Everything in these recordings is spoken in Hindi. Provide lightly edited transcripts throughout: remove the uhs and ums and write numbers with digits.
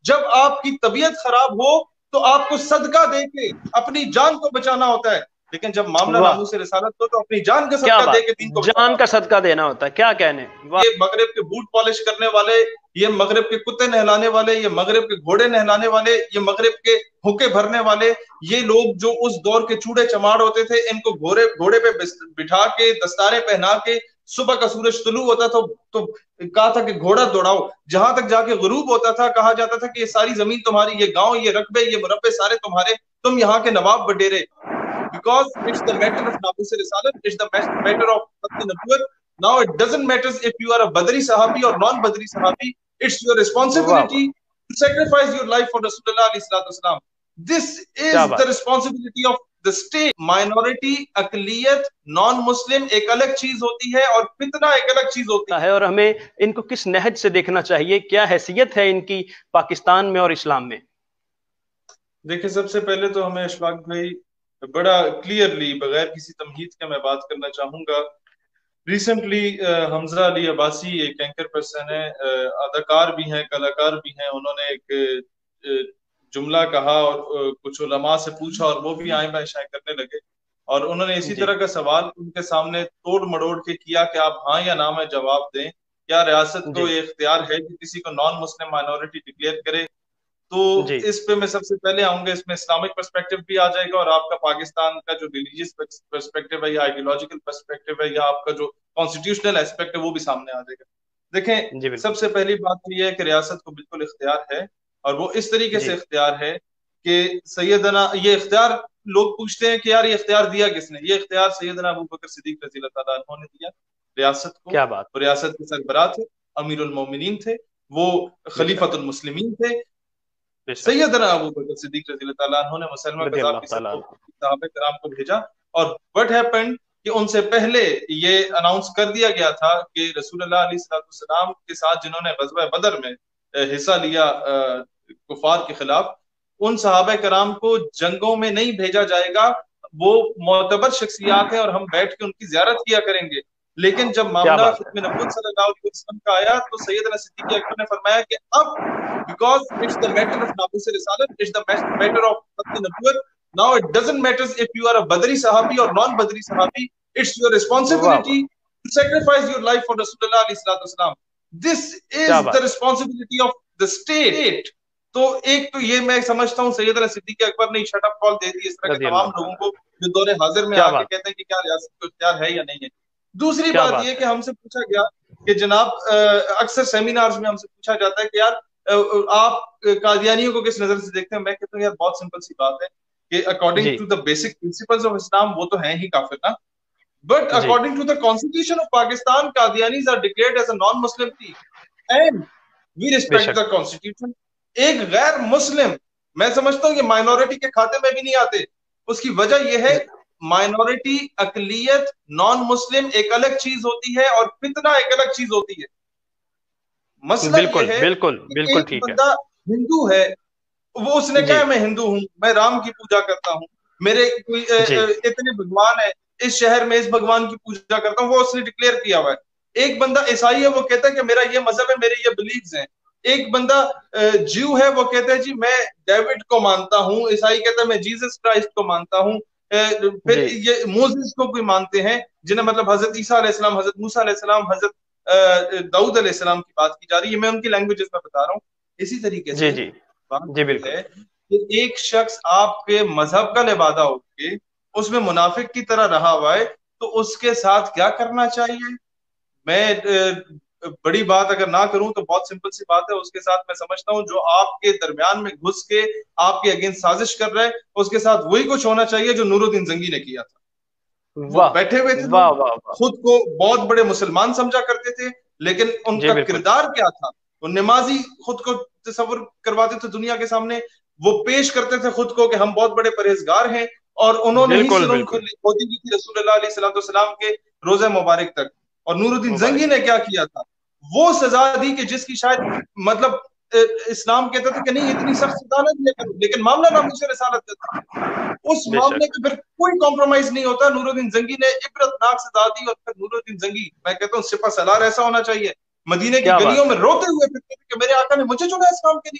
जब आपकी तबीयत खराब हो तो आपको सदका दे के अपनी जान को बचाना होता है, लेकिन जब मामला वाह, नामूस रिसालत हो तो अपनी जान का क्या सदका दे बात, के दीन को बचाना जान का होता है। सदका देना होता है, क्या कहने, वाह। ये मगरिब के बूट पॉलिश करने वाले, ये मगरिब के कुत्ते नहलाने वाले, ये मगरिब के घोड़े नहलाने वाले, ये मगरिब के हुक्के भरने वाले, ये लोग जो उस दौर के चूड़े चमाड़ होते थे, इनको घोड़े घोड़े पे बिठा के दस्तारे पहना के सुबह का सूरज तुलू होता था तो कहा था कि घोड़ा दौड़ाओ, जहां तक जाके गुरूब होता था कहा जाता था कि ये सारी जमीन तुम्हारी, ये गांव, ये रकबे, ये मुरब्बे सारे तुम्हारे, तुम यहाँ के नवाब बडेरे। because it's the matter of Nabus Risalat, it's the matter of Nabuwat. Now it doesn't matter if you are a Badri Sahabi or non-Badri Sahabi, it's your वाह वाह, responsibility to sacrifice your life for Rasulullah alayhi salatu wasalam. This क्या is the बात responsibility of the state. Minority, अकलियत, non-Muslim एक अलग चीज होती है और फितना एक अलग चीज होती है। है, और हमें इनको किस नहज से देखना चाहिए, क्या हैसियत है इनकी पाकिस्तान में और इस्लाम में? देखिए, सबसे पहले तो हमें अशफाक भाई बड़ा क्लियरली बगैर किसी तमहीद के मैं बात करना चाहूंगा। रिसेंटली हमजा अली अब्बासी एक एंकर पर्सन है, अदाकार भी हैं, कलाकार भी हैं, उन्होंने एक जुमला कहा और कुछ उलमा से पूछा और वो भी आए बाएं शाएं करने लगे, और उन्होंने इसी जी तरह का सवाल उनके सामने तोड़ मड़ोड़ के किया कि आप हाँ या ना में जवाब दें, क्या रियासत को जी ये इख्तियार है कि किसी को नॉन मुस्लिम माइनॉरिटी डिक्लेयर करे। तो जी इस पे मैं सबसे पहले आऊंगा, इसमें इस्लामिक पर्सपेक्टिव भी आ जाएगा और आपका पाकिस्तान का जो रिलीजियस पर्सपेक्टिव है या आइडियोलॉजिकल पर्सपेक्टिव है या आपका जो कॉन्स्टिट्यूशनल एस्पेक्ट है वो भी सामने आ जाएगा। देखें, जी बिल्कुल, सबसे पहली बात तो ये है कि रियासत को बिल्कुल इख्तियार है, और वो इस तरीके से जी इख्तियार है कि सैयदना ये इख्तियार, लोग पूछते हैं कि यार ये इख्तियार दिया किसने, ये इख्तियार सैयदना अबू बकर सिद्दीक रज़ी अल्लाह तआला अन्हु ने दिया रियासत को। क्या बात, और रियासत के सरबराह थे, अमीरुल मोमिनीन थे, वो बेशक खलीफतुल मुस्लिमीन थे, बेशक, सैयदना अबू बकर सिद्दीक रज़ी अल्लाह तआला अन्हु ने मुसलमा रज़ी कज़ाब अल्लाह की ताला सबको अन्हु। सहाबा कराम को भेजा। और व्हाट हैपेंड कि उनसे पहले ये अनाउंस कर दिया गया था कि रसूलुल्लाह अलैहिस्सलाम के साथ जिन्होंने ग़ज़वा बदर में हिस्सा लिया कुफार के खिलाफ, उन सहाबा कराम को जंगों में नहीं भेजा जाएगा, वो मोतबर शख्सियात है और हम बैठ के उनकी ज़ियारत किया करेंगे। लेकिन जब क्या मामला बात है, खत्म नबूवत सल्लल्लाहु अलैहि वसल्लम का आया तो सैयदना सिद्दीक़ अकबर ने फरमाया कि अब because it's the matter of Nabus Risalat, it's the matter of Nabuwat. Now it doesn't matter if you are a Badri Sahabi or non-Badri Sahabi, it's your वाह वाह, responsibility to sacrifice your life for Rasulullah alayhi salatu wasalam. This क्या is the बात है, responsibility of the state. तो एक तो ये मैं समझता हूँ सैयदना सिद्दीक़ अकबर ने शट अप कॉल दे दी इस तरह के रज़ी तमाम अल्लाह लोगों ताला, को जो दौरे हाजिर में क्या आके बात, कहते हैं कि क्या रियासत को इख्तियार है या नहीं है। दूसरी क्या बात बात ये कि है, हमसे पूछा गया कि जनाब, अक्सर सेमिनार्स में हमसे पूछा जाता है कि यार आप कादियानियों को किस नजर से देखते हैं। मैं कहता हूँ यार बहुत सिंपल सी बात है कि अकॉर्डिंग जी to the basic principles of Islam वो तो हैं ही काफिर ना, बट जी according to the constitution of Pakistan Qadianis are declared as a non Muslim थी एंड वी रिस्पेक्ट बेशक, द कॉन्स्टिट्यूशन। एक गैर मुस्लिम, मैं समझता हूँ ये माइनॉरिटी के खाते में भी नहीं आते। उसकी वजह यह है माइनॉरिटी, अकलियत, नॉन मुस्लिम एक अलग चीज होती है और फितना एक अलग चीज होती है। मसला बिल्कुल यह है बिल्कुल कि बिल्कुल एक ठीक है, बंदा हिंदू है, वो उसने जी कहा मैं हिंदू हूं, मैं राम की पूजा करता हूं, मेरे कोई जी इतने भगवान है, इस शहर में इस भगवान की पूजा करता हूं, वो उसने डिक्लेयर किया हुआ है। एक बंदा ईसाई है, वो कहता है कि मेरा ये मजहब है, मेरे ये बिलीव्स हैं। एक बंदा ज्यू है, वो कहता है जी मैं डेविड को मानता हूँ, ईसाई कहता है मैं जीसस क्राइस्ट को मानता हूँ। फिर जी ये मोसेस को कोई मानते हैं जिन्हें मतलब हजरत ईसा अलैहिस्सलाम, हजरत मूसा अलैहिस्सलाम, हजरत दाऊद अलैहिस्सलाम की बात की जा रही है, मैं उनकी लैंग्वेजेस में बता रहा हूँ। इसी तरीके जी से जी बात जी यह बिल्कुल, है कि एक शख्स आपके मजहब का लिबादा होके उसमें मुनाफिक की तरह रहा हुआ है, तो उसके साथ क्या करना चाहिए। मैं बड़ी बात अगर ना करूं तो बहुत सिंपल सी बात है, उसके साथ मैं समझता हूं जो आपके दरमियान में घुस के आपके अगेंस्ट साजिश कर रहा है, उसके साथ वही कुछ होना चाहिए जो नूरुद्दीन जंगी ने किया था। वो वाह बैठे हुए थे वाह लोग, वाह वाह, खुद को बहुत बड़े मुसलमान समझा करते थे, लेकिन जी उनका बिल्कुल, किरदार क्या था। वो नमाजी खुद को तस्वर करवाते थे दुनिया के सामने, वो पेश करते थे खुद को कि हम बहुत बड़े परहेजगार हैं, और उन्होंने ही बिल्कुल सुरंग बिल्कुल, खोदी की थी रसूलुल्लाह अलैहि सलाम के रोजे मुबारक तक। और नूरुद्दीन मुबारक, जंगी ने क्या किया था, वो सजा दी कि जिसकी शायद मतलब इस्लाम कहता था कि नहीं इतनी सख्त सजा ना दिया करो, लेकिन मामला नामूस रिसालत का था। उस मामले बेशक, में फिर कोई कॉम्प्रोमाइज नहीं होता। नूरुद्दीन जंगी ने इबरतनाक सजा दी, और फिर नूरुद्दीन जंगी, मैं कहता हूँ सिपा सलार ऐसा होना चाहिए, मदीने की क्या गलियों बात में है, रोते हुए फिरते थे कि मेरे आका ने मुझे चुना इस काम के लिए।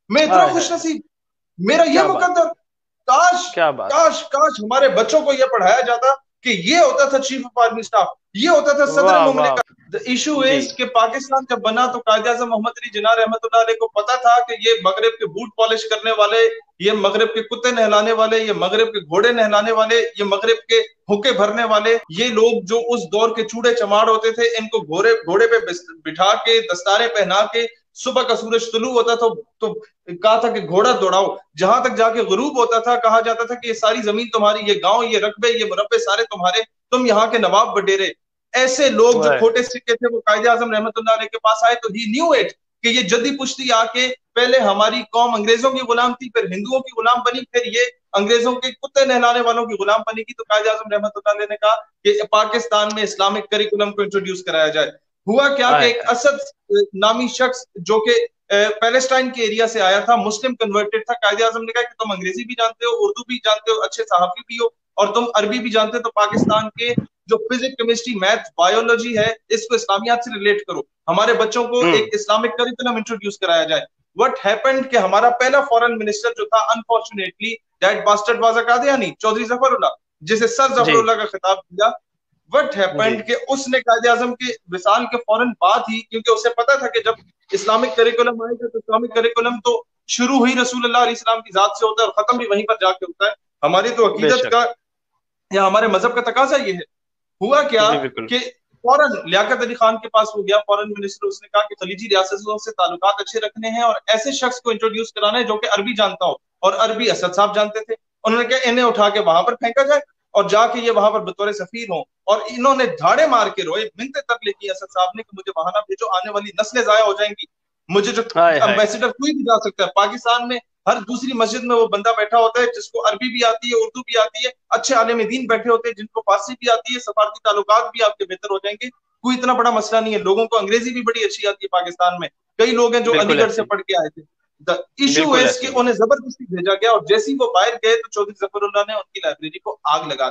मैं इतना हाय खुश हाय, नसीब, मेरा ये क्या बात, मुकद्दर। काश क्या बात। काश काश हमारे बच्चों को यह पढ़ाया जाता कि ये होता था चीफ ऑफ आर्मी स्टाफ, ये होता था सदर वाह वाह। मुमलिकत। द इशू जी। इज कि पाकिस्तान जब बना तो कायद आजम मोहम्मद अली जिन्ना रहमतुल्लाह अलैह को पता था कि ये मगरब के बूट पॉलिश करने वाले, ये मगरब के कुत्ते नहलाने वाले, ये मगरब के घोड़े नहलाने वाले, ये मगरब के हुक्के भरने वाले, ये लोग जो उस दौर के चूड़े चमाड़ होते थे, इनको घोड़े घोड़े पे बिठा के, दस्तारे पहना के, सुबह का सूरज तुलू होता था तो कहा था कि घोड़ा दौड़ाओ, जहां तक जाके गुरूब होता था कहा जाता था कि ये सारी जमीन तुम्हारी, ये गांव, ये रकबे, ये मुरब्बे सारे तुम्हारे, तुम यहाँ के नवाब बडेरे। ऐसे लोग जो खोटे सिक्के थे वो कायदे आजम रहमतुल्लाह अलैह के पास आए तो ही न्यू इट कि ये जद्दी पुश्ती आके पहले हमारी कौम अंग्रेजों की गुलाम थी, फिर हिंदुओं की गुलाम बनी, फिर ये अंग्रेजों के कुत्ते नहलाने वालों की गुलाम बनेगी। तो कायदे आजम रहमतुल्लाह अलैह ने कहा कि पाकिस्तान में इस्लामिक करिकुलम को इंट्रोड्यूस कराया जाए। हुआ क्या कि एक असद नामी शख्स जो कि पैलेस्टाइन के एरिया से आया था, मुस्लिम कन्वर्टेड था, कायदे आजम ने कहा कि तुम अंग्रेजी भी जानते हो, उर्दू भी जानते हो, अच्छे सहाफी भी हो और तुम अरबी भी जानते हो, तो पाकिस्तान के जो फिजिक्स, केमिस्ट्री, मैथ, बायोलॉजी है इसको इस्लामियात से रिलेट करो, हमारे बच्चों को एक इस्लामिक करिकुलम इंट्रोड्यूस कराया जाए। व्हाट हैपेंड कि हमारा पहला फॉरेन मिनिस्टर जो था, unfortunately that bastard was a Qadiani, Chaudhry Zafarullah, जिसे सर जफरुल्लाह का खिताब दिया। व्हाट हैपेंड कि उसने कायदे आजम के विसाल के फौरन बाद ही, क्योंकि उसे पता था कि जब इस्लामिक करिकुलम आएगा तो इस्लामिक करिकुलम तो शुरू ही रसूलुल्लाह अलैहि सलाम की जात से होता है और खत्म भी वहीं पर जाके होता है। हमारी तो अकीदत का या हमारे मजहब का तकाजा ये है। हुआ क्या कि फौरन लियाकत अली खान के पास वो गया, फॉरेन मिनिस्टर, उसने कहा कि खलीजी रियासतों से ताल्लुकात अच्छे रखने हैं और ऐसे शख्स को इंट्रोड्यूस कराना है जो कि अरबी जानता हो, और अरबी असद साहब जानते थे। उन्होंने कहा इन्हें उठा के वहां पर फेंका जाए और जाके ये वहां पर बतौर सफीर हो, और इन्होंने धाड़े मार के रोए, मिन्नतें तरले की असद साहब ने कि मुझे वहां ना भेजो, आने वाली नस्लें जाया हो जाएंगी, मुझे जो एम्बेसडर कोई भी जा सकता है। पाकिस्तान में हर दूसरी मस्जिद में वो बंदा बैठा होता है जिसको अरबी भी आती है, उर्दू भी आती है, अच्छे आलिम दीन बैठे होते हैं जिनको फारसी भी आती है, सफारती ताल्लुकात भी आपके बेहतर हो जाएंगे, कोई इतना बड़ा मसला नहीं है। लोगों को अंग्रेजी भी बड़ी अच्छी आती है पाकिस्तान में, कई लोग हैं जो अलीगढ़ से पढ़ के आए थे। द इशू इज कि उन्हें जबरदस्ती भेजा गया और जैसे ही वो बाहर गए तो चौधरी जफरुल्लाह ने उनकी लाइब्रेरी को आग लगा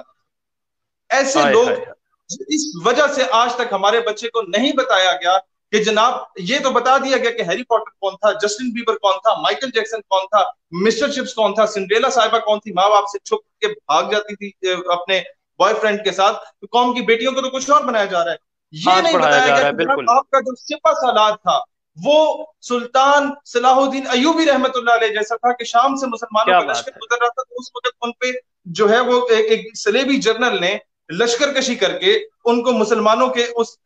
दी। ऐसे लोग, इस वजह से आज तक हमारे बच्चे को नहीं बताया गया कि जनाब ये तो बता दिया गया कि हैरी पॉटर कौन था, जस्टिन बीबर कौन था, माइकल जैक्सन कौन था, मिस्टर चिप्स कौन था, सिंड्रेला साहिबा कौन थी, माँ बाप से छुप के भाग जाती थी अपने बॉयफ्रेंड के साथ, तो कौम की बेटियों को तो कुछ और बनाया जा रहा है। ये नहीं बताया गया कि आपका जो सिपा सालार था वो सुल्तान सलाहुद्दीन अयूबी रहमतुल्लाह अलैह जैसा था कि शाम से मुसलमानों का लश्कर गुजर रहा था तो उस वक्त उन पे जो है वो एक सलेबी जनरल ने लश्कर कशी करके उनको मुसलमानों के उस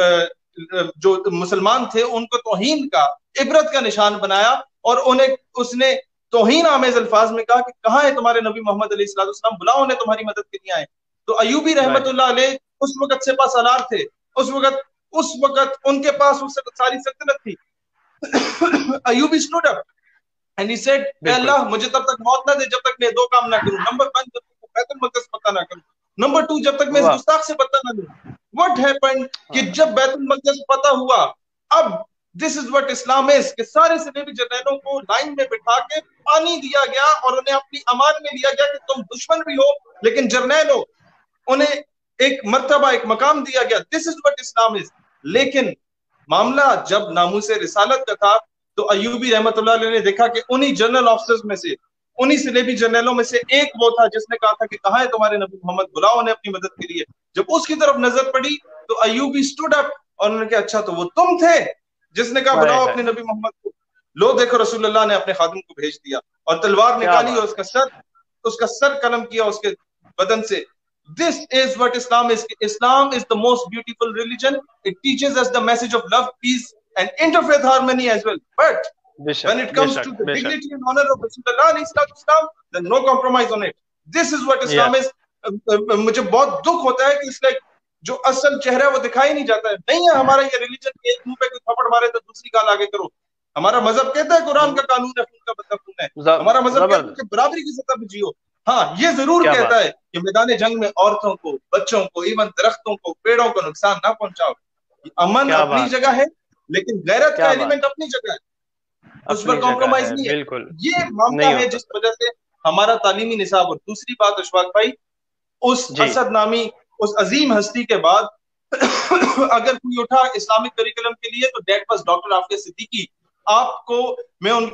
जो मुसलमान थे उनको तौहीन का, इबरत का निशान बनाया और उन्हें उसने तौहीन आमेज अल्फाज में कहा कि कहाँ है तुम्हारे नबी मोहम्मद अलैहिस्सलाम, बुलाओ उन्हें तुम्हारी मदद के लिए आए। तो अयूबी रहमतुल्लाह अलैह उस वक्त सिपा सालार थे, उस वक्त उनके पास उस सारी सल्तनत थी। Ayubi stood up and he said, अल्लाह मुझे तब तक मौत ना दे जब तक मैं दो काम ना करूं। नंबर 1, जब तक बैतुल मक़दस पता ना करूं। नंबर 2, जब तक मैं इस गुस्ताख से पता ना लूं। व्हाट हैपेंड कि जब बैतुल मक़दस पता हुआ, अब this is what Islam is कि सारे सलेबी जर्नैलों को लाइन में बिठा के पानी दिया गया और उन्हें अपनी अमान में लिया गया कि तुम दुश्मन भी हो लेकिन जर्नैल हो, उन्हें एक मर्तबा, एक मकाम दिया गया। This is what Islam is. लेकिन मामला जब नामूसे रिसालत का था तो अयूबी रहमतुल्लाह अलैह ने देखा कि उन्हीं जनरल ऑफिसर्स में से, उन्हीं सलेबी जर्नलों में से एक वो था जिसने कहा था कि कहाँ है तुम्हारे नबी मोहम्मद, बुलाओ उन्हें अपनी मदद के लिए। जब उसकी तरफ नजर पड़ी तो अयूबी स्टूड अप और उन्होंने कहा अच्छा तो वो तुम थे जिसने कहा बुलाओ अपने नबी मोहम्मद को। लो देखो रसूलुल्लाह ने अपने खादिम को भेज दिया और तलवार निकाली और उसका सर कलम किया उसके बदन से। This is what Islam is. Islam is the most beautiful religion. It teaches us the message of love, peace, and interfaith harmony as well. But when it comes to the dignity and honor of Rasulullah, then no compromise on it. This is what Islam is. मुझे बहुत दुख होता है कि इसका जो असल चेहरा है वो दिखाई नहीं जाता है। नहीं है हमारा ये रिलीजन कि एक मुंह पे कोई थप्पड़ मारे तो दूसरी गाल आगे करो। हमारा मजहब कहता है कुरान का कानून है, खून का बदला खून है। हमारा मजहब कहता है कि बराबरी की सतह पे जियो। हाँ, ये जरूर कहता है कि मैदान जंग में औरतों को, बच्चों को, इवन दरख्तों को, पेड़ों को नुकसान ना पहुंचाओ। अमन अपनी जगह है लेकिन गैरत का एलिमेंट अपनी जगह है, उस पर कॉम्प्रोमाइज नहीं है। ये मामला है जिस वजह से हमारा तालीमी निसाब। और दूसरी बात अशफाक भाई, उस असद नामी उस अजीम हस्ती के बाद अगर कोई उठा इस्लामिक करिकुलम के लिए तो that was doctor Aafia Siddiqui. आपको मैं उनकी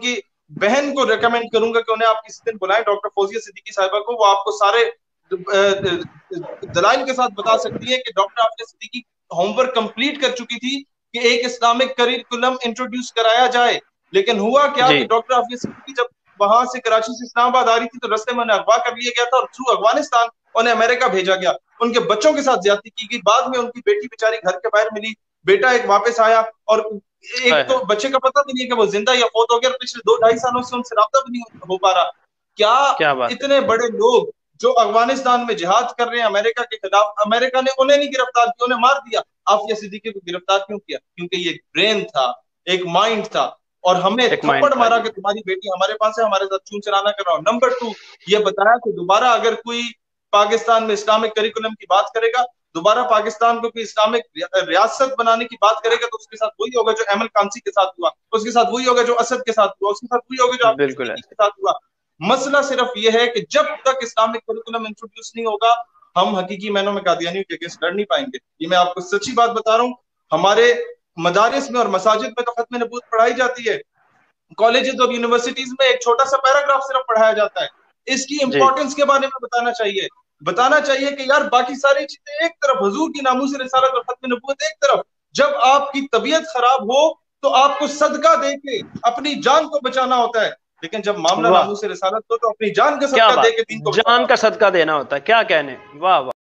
बहन को रेकमेंड करूंगा कि उन्हें आप किसी दिन बुलाएं, डॉक्टर फौजिया सिद्दीकी साहिबा को। वो आपको सारे दलाइल के साथ बता सकती है कि doctor Aafia Siddiqui homework complete कर चुकी थी कि एक इस्लामिक करिकुलम इंट्रोड्यूस कराया जाए। लेकिन हुआ क्या कि डॉक्टर आफिया सिद्दीकी जब वहां से कराची से इस्लामाबाद आ रही थी तो रास्ते में उन्हें अगवा कर लिया गया था और थ्रू अफगानिस्तान उन्हें अमेरिका भेजा गया। उनके बच्चों के साथ ज्यादती की गई। बाद में उनकी बेटी बेचारी घर के बाहर मिली, बेटा एक वापस आया और एक तो बच्चे का पता भी नहीं कि वो जिंदा या फौत हो गया। पिछले 2-2.5 सालों से उनसे राब्ता भी नहीं हो पा रहा। क्या इतने बड़े लोग जो अफगानिस्तान में जिहाद कर रहे हैं अमेरिका के खिलाफ, अमेरिका ने उन्हें नहीं गिरफ्तार किया, उन्हें मार दिया। आफिया सिद्दीकी को गिरफ्तार क्यों किया? क्योंकि ये ब्रेन था, एक माइंड था, और हमें थप्पड़ मारा कि तुम्हारी बेटी हमारे पास है, हमारे साथ चून चलाना कर रहा हो। नंबर 2, ये बताया कि दोबारा अगर कोई पाकिस्तान में इस्लामिक करिकुलम की बात करेगा, दोबारा पाकिस्तान को कोई इस्लामिक रियासत बनाने की बात करेगा, तो उसके साथ वही होगा जो एमल कांसी के साथ हुआ, उसके साथ वही होगा जो असद के साथ हुआ, उसके साथ वही होगा जो आफिया के साथ हुआ। मसला सिर्फ ये है कि जब तक इस्लामिक करिकुलम इंट्रोड्यूस नहीं होगा, हम हकीकी मैनों में कादियानियों के अगेंस्ट लड़ नहीं पाएंगे। ये मैं आपको सच्ची बात बता रहा हूँ। हमारे मदारिस में और मसाजिद में तो खत्म नबूवत पढ़ाई जाती है, कॉलेजेस और यूनिवर्सिटीज में एक छोटा सा पैराग्राफ सिर्फ पढ़ाया जाता है। इसकी इंपॉर्टेंस के बारे में बताना चाहिए कि यार बाकी सारी चीजें एक तरफ, हुजूर की नामूस रिसालत और खत्म नबूवत एक तरफ। जब आपकी तबीयत खराब हो तो आपको सदका देके अपनी जान को बचाना होता है, लेकिन जब मामला नामूस रिसालत हो तो अपनी जान का सदका देके दीन को जान का सदका देना होता है। क्या कहने, वाह वाह।